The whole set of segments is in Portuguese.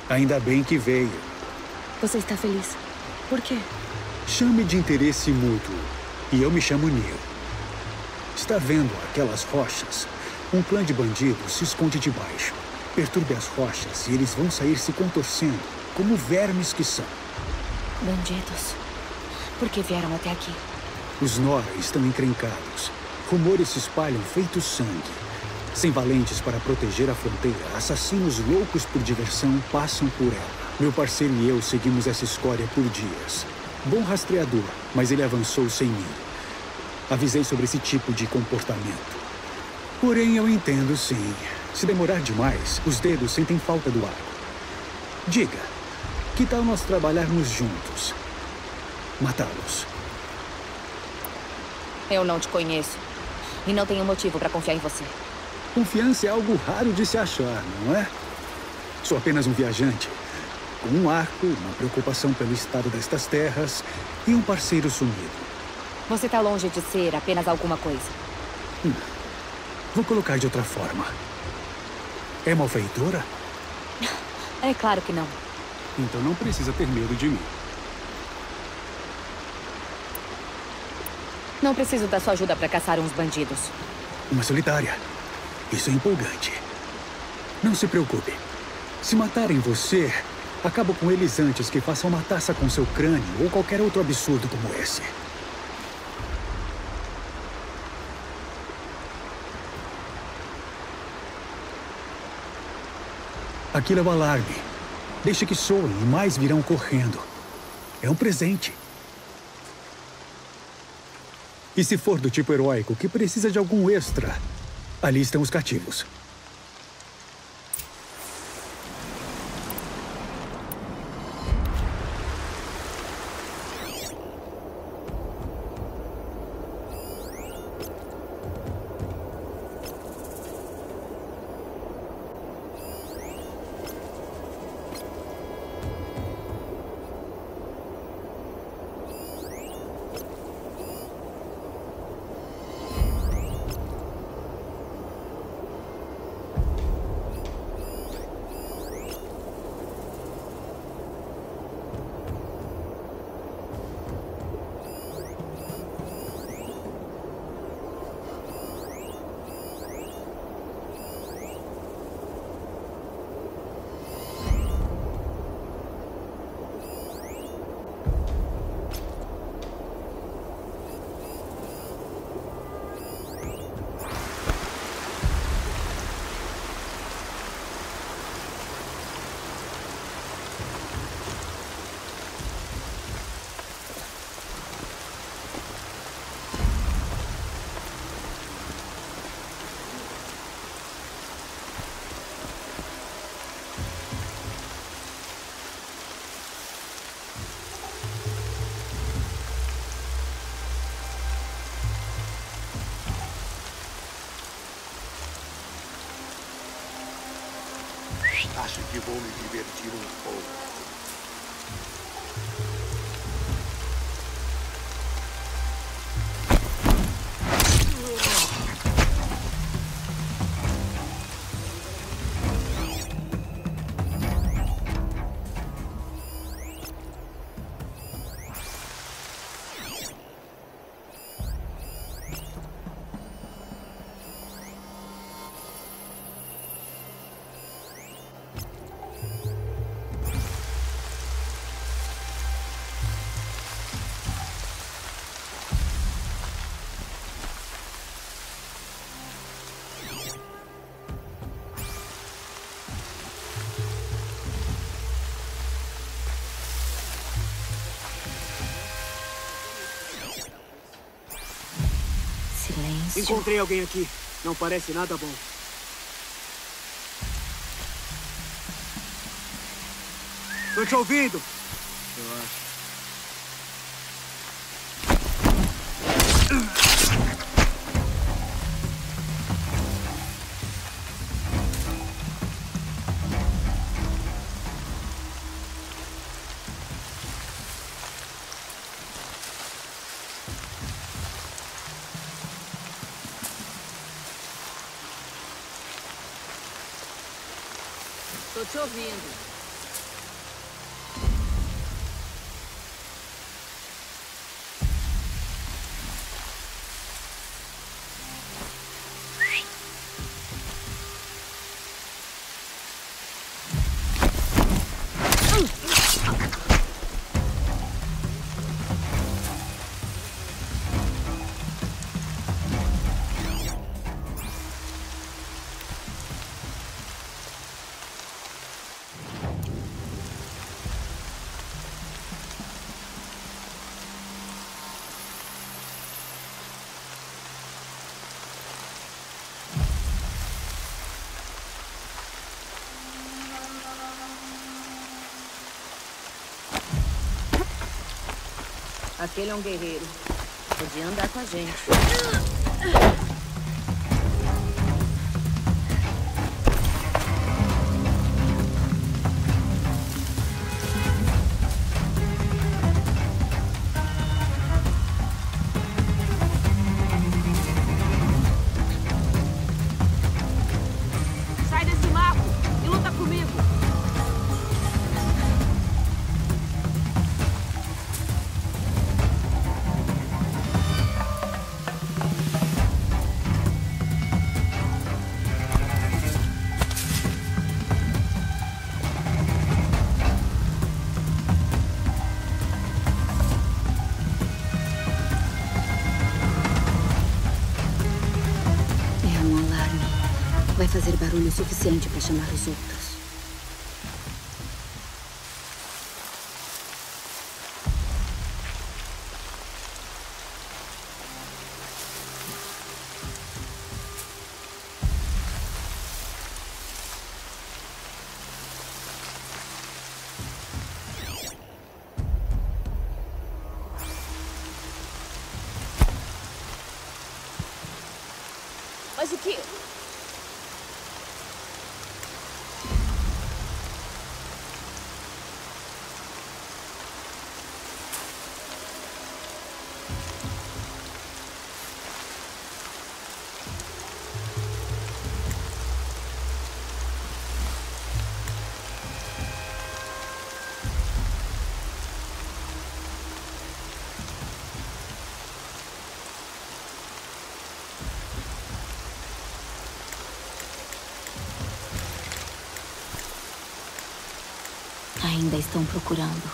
Ainda bem que veio. Você está feliz? Por quê? Chame de interesse mútuo. E eu me chamo Neil. Está vendo aquelas rochas? Um clã de bandidos se esconde debaixo. Perturbe as rochas e eles vão sair se contorcendo, como vermes que são. Bandidos? Por que vieram até aqui? Os Nora estão encrencados. Rumores se espalham feito sangue. Sem valentes para proteger a fronteira, assassinos loucos por diversão passam por ela. Meu parceiro e eu seguimos essa escória por dias. Bom rastreador, mas ele avançou sem mim. Avisei sobre esse tipo de comportamento. Porém, eu entendo sim. Se demorar demais, os dedos sentem falta do arco. Diga, que tal nós trabalharmos juntos? Matá-los. Eu não te conheço. E não tenho motivo para confiar em você. Confiança é algo raro de se achar, não é? Sou apenas um viajante, com um arco, uma preocupação pelo estado destas terras e um parceiro sumido. Você está longe de ser apenas alguma coisa. Vou colocar de outra forma. É malfeitora? É claro que não. Então não precisa ter medo de mim. Não preciso da sua ajuda para caçar uns bandidos. Uma solitária. Isso é empolgante. Não se preocupe. Se matarem você, acabo com eles antes que façam uma taça com seu crânio ou qualquer outro absurdo como esse. Aquilo é o alarme. Deixe que soem e mais virão correndo. É um presente. E se for do tipo heróico que precisa de algum extra, ali estão os cativos. Acho que vou me divertir um pouco. Silêncio. Encontrei alguém aqui. Não parece nada bom. Tô te ouvindo. Eu acho. Tô te ouvindo. Aquele é um guerreiro. Podia andar com a gente. Sai desse mato e luta comigo. É um alarme. Vai fazer barulho suficiente para chamar os outros. Mas o quê? Ainda estão procurando.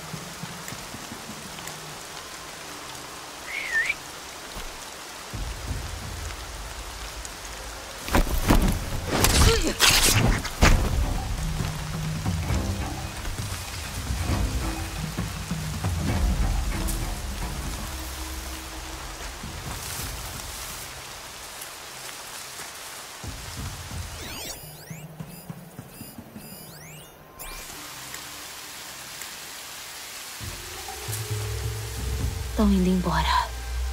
Estão indo embora.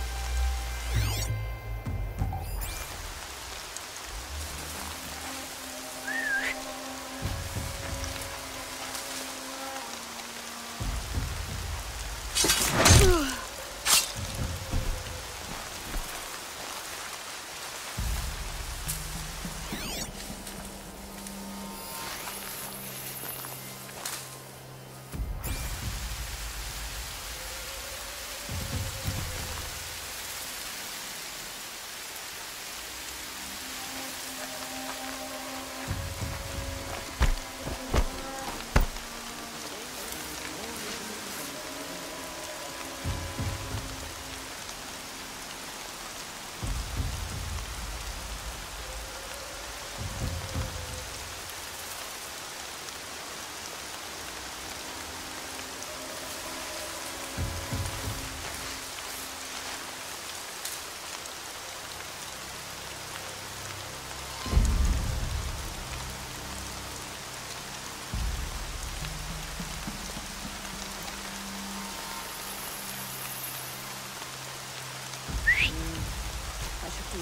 Acho que...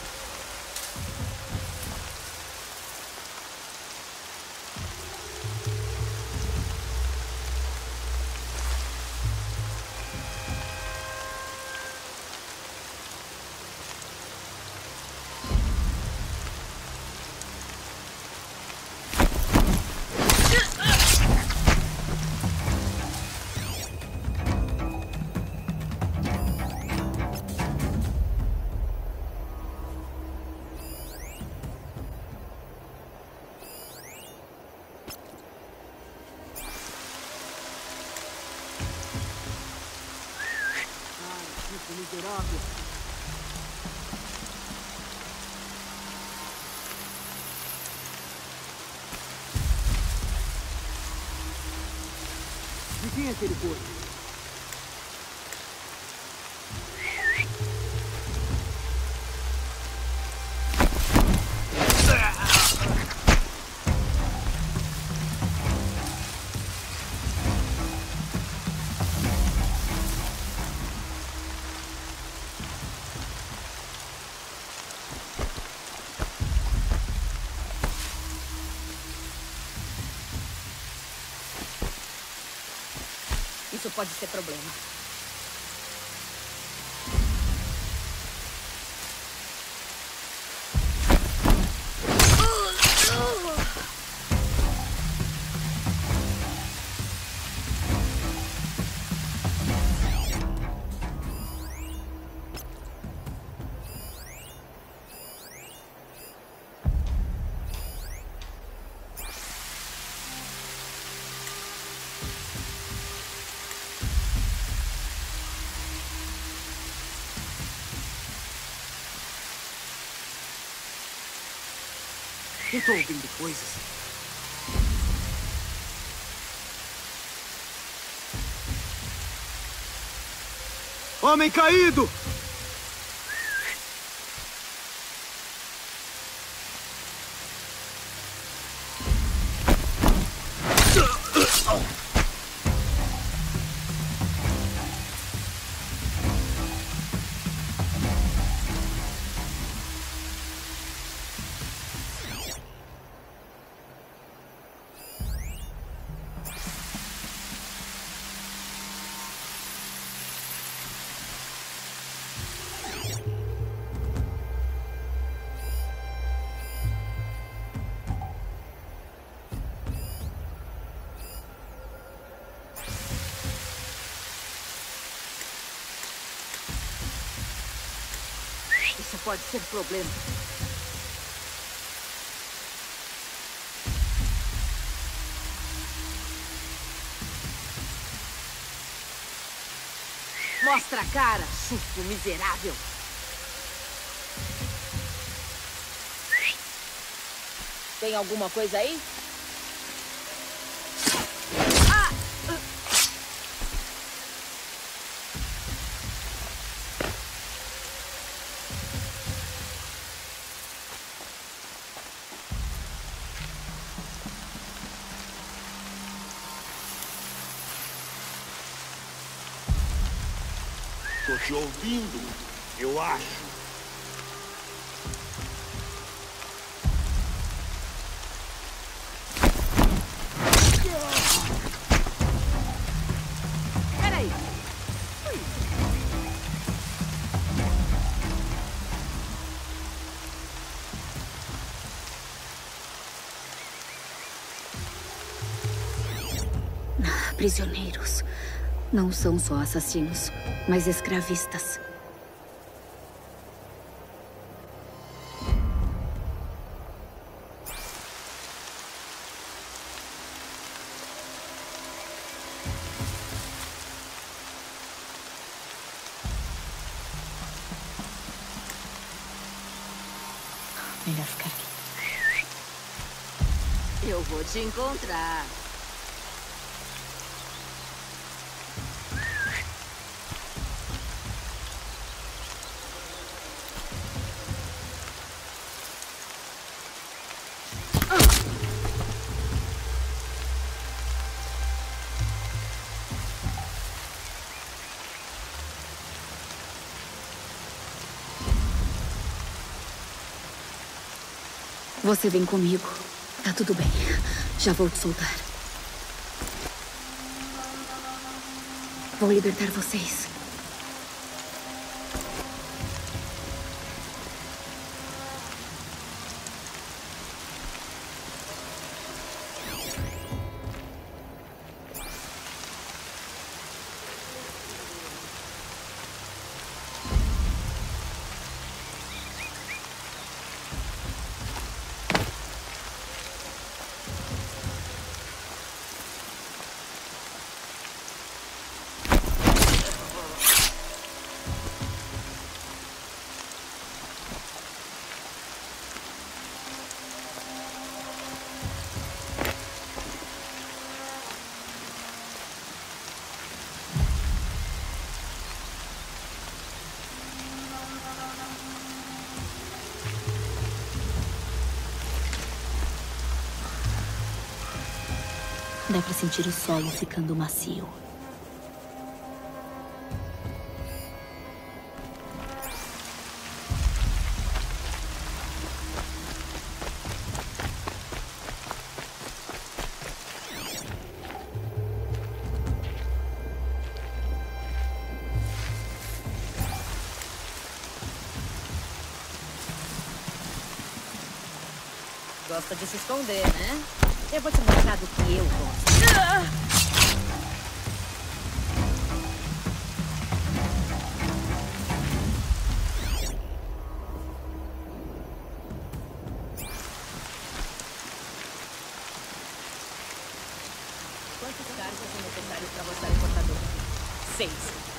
Miserável. De quem é aquele corpo? Isso pode ser problema. Eu tô ouvindo coisas. Homem caído! Isso pode ser problema. Mostra a cara, susto miserável. Tem alguma coisa aí? Tô te ouvindo, eu acho. Peraí. Prisioneiros. Não são só assassinos, mas escravistas. Melhor ficar aqui. Eu vou te encontrar. Você vem comigo. Tá tudo bem. Já vou te soltar. Vou libertar vocês. Dá pra sentir o solo ficando macio. gosta de se esconder, né? Eu vou te mostrar do que eu gosto. Quantos cargos são necessários para mostrar o portador? 6.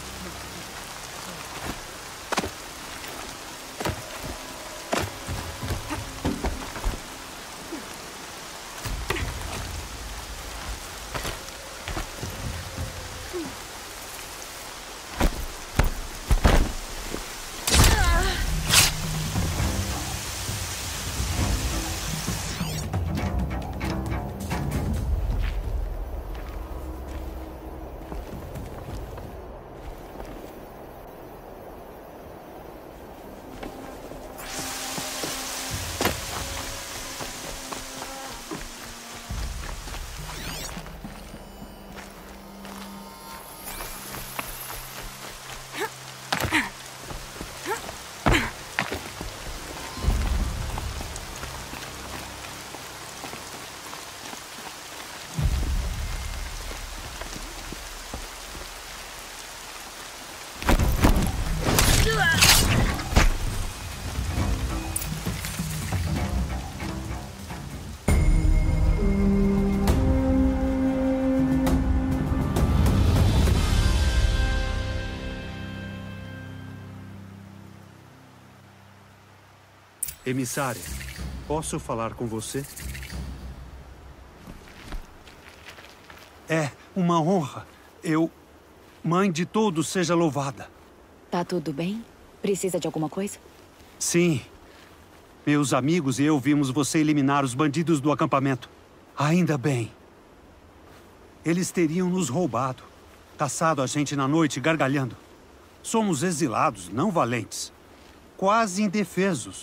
Emissária, posso falar com você? É uma honra. Mãe de todos, seja louvada. Tá tudo bem? Precisa de alguma coisa? Sim. Meus amigos e eu vimos você eliminar os bandidos do acampamento. Ainda bem. Eles teriam nos roubado, caçado a gente na noite gargalhando. Somos exilados, não valentes. Quase indefesos.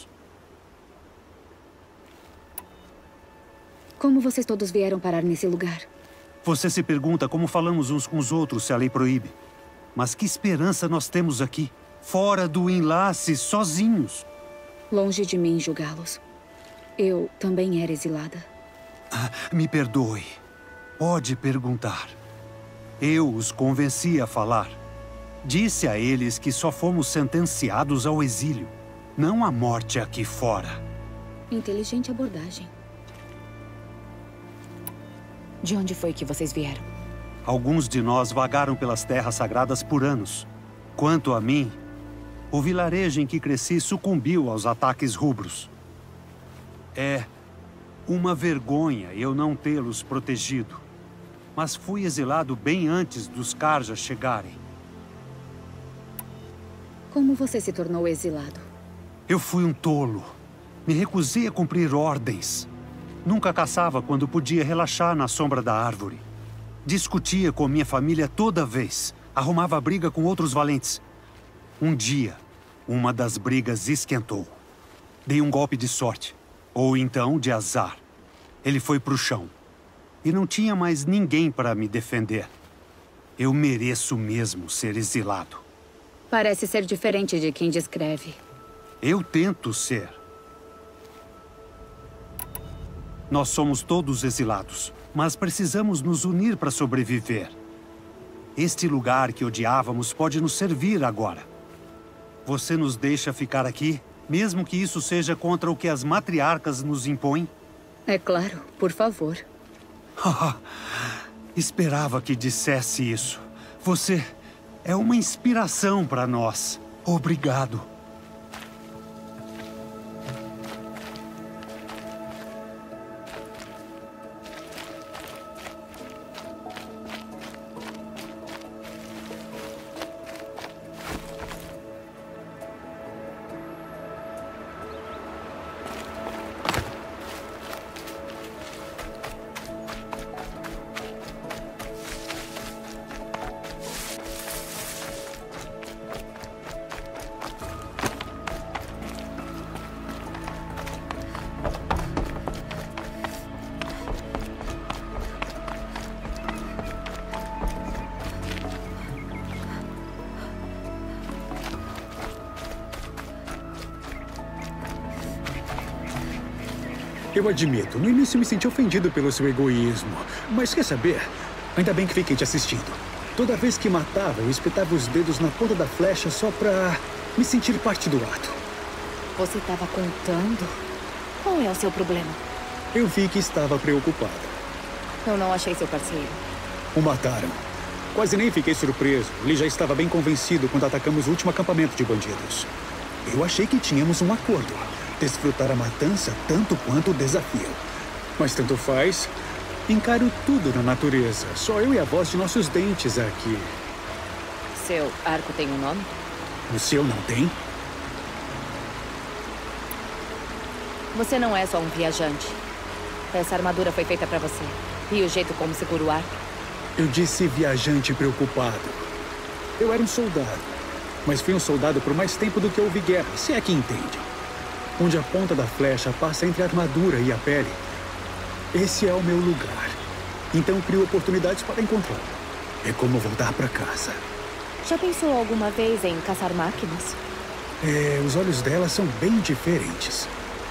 Como vocês todos vieram parar nesse lugar? Você se pergunta como falamos uns com os outros se a lei proíbe. Mas que esperança nós temos aqui, fora do enlace, sozinhos. Longe de mim julgá-los. Eu também era exilada. Me perdoe. Pode perguntar. Eu os convenci a falar. Disse a eles que só fomos sentenciados ao exílio, não à morte aqui fora. Inteligente abordagem. De onde foi que vocês vieram? Alguns de nós vagaram pelas terras sagradas por anos. Quanto a mim, o vilarejo em que cresci sucumbiu aos ataques rubros. É uma vergonha eu não tê-los protegido. Mas fui exilado bem antes dos Carjas chegarem. Como você se tornou exilado? Eu fui um tolo. Me recusei a cumprir ordens. Nunca caçava quando podia relaxar na sombra da árvore. Discutia com minha família toda vez. Arrumava briga com outros valentes. Um dia, uma das brigas esquentou. Dei um golpe de sorte. Ou então de azar. Ele foi pro chão. E não tinha mais ninguém para me defender. Eu mereço mesmo ser exilado. Parece ser diferente de quem descreve. Eu tento ser. Nós somos todos exilados, mas precisamos nos unir para sobreviver. Este lugar que odiávamos pode nos servir agora. Você nos deixa ficar aqui, mesmo que isso seja contra o que as matriarcas nos impõem? É claro, por favor. Esperava que dissesse isso. Você é uma inspiração para nós. Obrigado. Eu admito, no início me senti ofendido pelo seu egoísmo. Mas quer saber? Ainda bem que fiquei te assistindo. Toda vez que matava, eu espetava os dedos na ponta da flecha só pra me sentir parte do ato. Você estava contando? Qual é o seu problema? Eu vi que estava preocupado. Eu não achei seu parceiro. O mataram. Quase nem fiquei surpreso. Ele já estava bem convencido quando atacamos o último acampamento de bandidos. Eu achei que tínhamos um acordo. Desfrutar a matança tanto quanto o desafio. Mas tanto faz. Encaro tudo na natureza. Só eu e a voz de nossos dentes aqui. Seu arco tem um nome? O seu não tem? Você não é só um viajante. Essa armadura foi feita pra você. E o jeito como segura o arco? Eu disse viajante preocupado. Eu era um soldado. Mas fui um soldado por mais tempo do que houve guerra, se é que entende. Onde a ponta da flecha passa entre a armadura e a pele. Esse é o meu lugar. Então crio oportunidades para encontrá-lo. É como voltar para casa. Já pensou alguma vez em caçar máquinas? Os olhos dela são bem diferentes.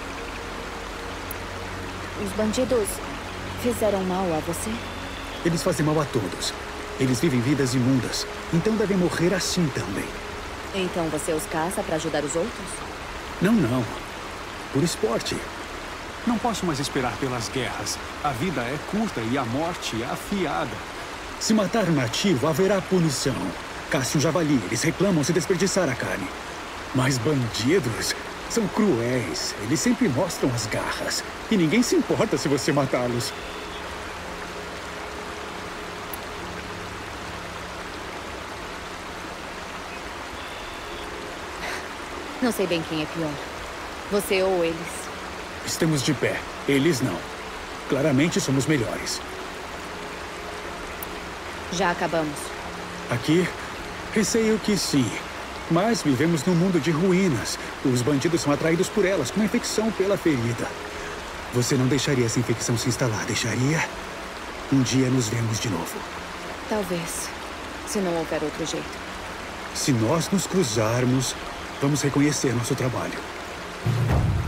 Os bandidos fizeram mal a você? Eles fazem mal a todos. Eles vivem vidas imundas. Então devem morrer assim também. Então você os caça para ajudar os outros? Não. Por esporte. Não posso mais esperar pelas guerras. A vida é curta e a morte é afiada. Se matar um nativo, haverá punição. Caça um javali, eles reclamam se desperdiçar a carne. Mas bandidos são cruéis. Eles sempre mostram as garras. E ninguém se importa se você matá-los. Não sei bem quem é pior. Você ou eles. Estamos de pé. Eles não. Claramente somos melhores. Já acabamos. Aqui, receio que sim. Mas vivemos num mundo de ruínas. Os bandidos são atraídos por elas, com uma infecção pela ferida. Você não deixaria essa infecção se instalar, deixaria? Um dia nos vemos de novo. Talvez. Se não houver outro jeito. Se nós nos cruzarmos, vamos reconhecer nosso trabalho.